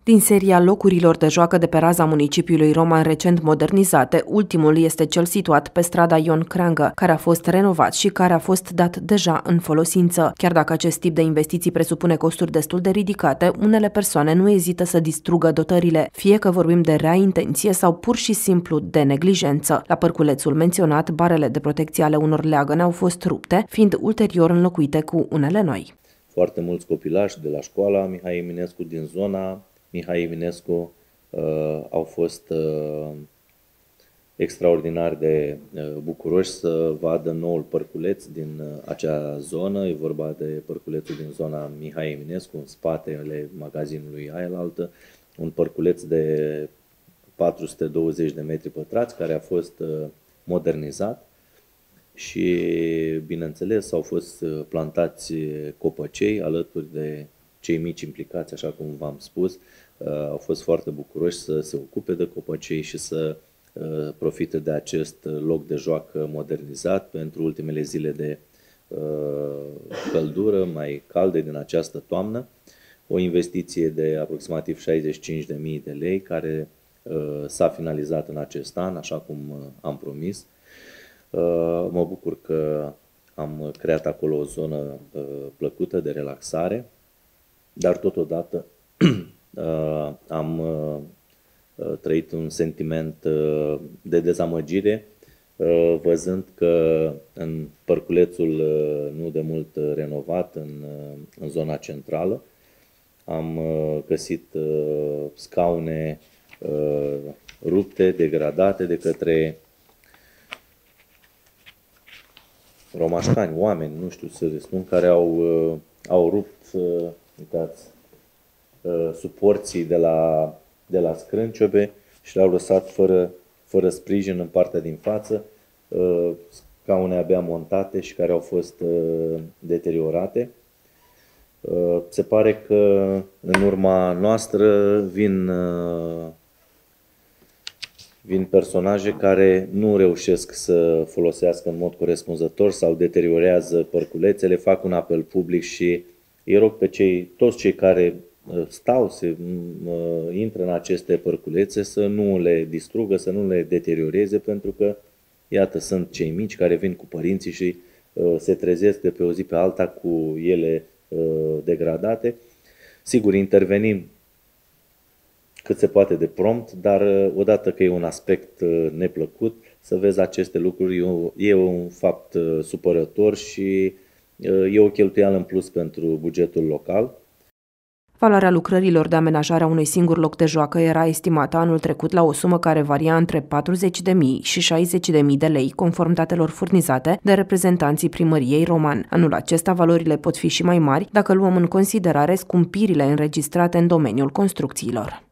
Din seria locurilor de joacă de pe raza municipiului Roman recent modernizate, ultimul este cel situat pe strada Ion Creangă, care a fost renovat și care a fost dat deja în folosință. Chiar dacă acest tip de investiții presupune costuri destul de ridicate, unele persoane nu ezită să distrugă dotările, fie că vorbim de rea intenție sau pur și simplu de neglijență. La parculețul menționat, barele de protecție ale unor leagăne au fost rupte, fiind ulterior înlocuite cu unele noi. Foarte mulți copilași de la școala Mihai Eminescu din zona Mihai Eminescu au fost extraordinar de bucuroși să vadă noul părculeț din acea zonă. E vorba de părculețul din zona Mihai Eminescu, în spatele magazinului Ailaltă, un părculeț de 420 de metri pătrați care a fost modernizat și, bineînțeles, au fost plantați copăcei alături de cei mici implicați, așa cum v-am spus. Au fost foarte bucuroși să se ocupe de copăcei și să profite de acest loc de joacă modernizat pentru ultimele zile de căldură mai calde din această toamnă. O investiție de aproximativ 65.000 de lei care s-a finalizat în acest an, așa cum am promis. Mă bucur că am creat acolo o zonă plăcută de relaxare, dar totodată am trăit un sentiment de dezamăgire văzând că în părculețul nu de mult renovat în zona centrală am găsit scaune rupte, degradate de către romașcani, oameni, nu știu să le spun, care au rupt, uitați, suporții de la scrânciobe și le-au lăsat fără sprijin în partea din față, scaune abia montate și care au fost deteriorate. Se pare că în urma noastră vin personaje care nu reușesc să folosească în mod corespunzător sau deteriorează părculețele, fac un apel public și îi rog pe toți cei care intră în aceste părculețe să nu le distrugă, să nu le deterioreze, pentru că, iată, sunt cei mici care vin cu părinții și se trezesc de pe o zi pe alta cu ele degradate. Sigur, intervenim cât se poate de prompt, dar odată că e un aspect neplăcut, să vezi aceste lucruri e un fapt supărător și e o cheltuială în plus pentru bugetul local. Valoarea lucrărilor de amenajare a unui singur loc de joacă era estimată anul trecut la o sumă care varia între 40.000 și 60.000 de lei, conform datelor furnizate de reprezentanții primăriei Roman. Anul acesta valorile pot fi și mai mari dacă luăm în considerare scumpirile înregistrate în domeniul construcțiilor.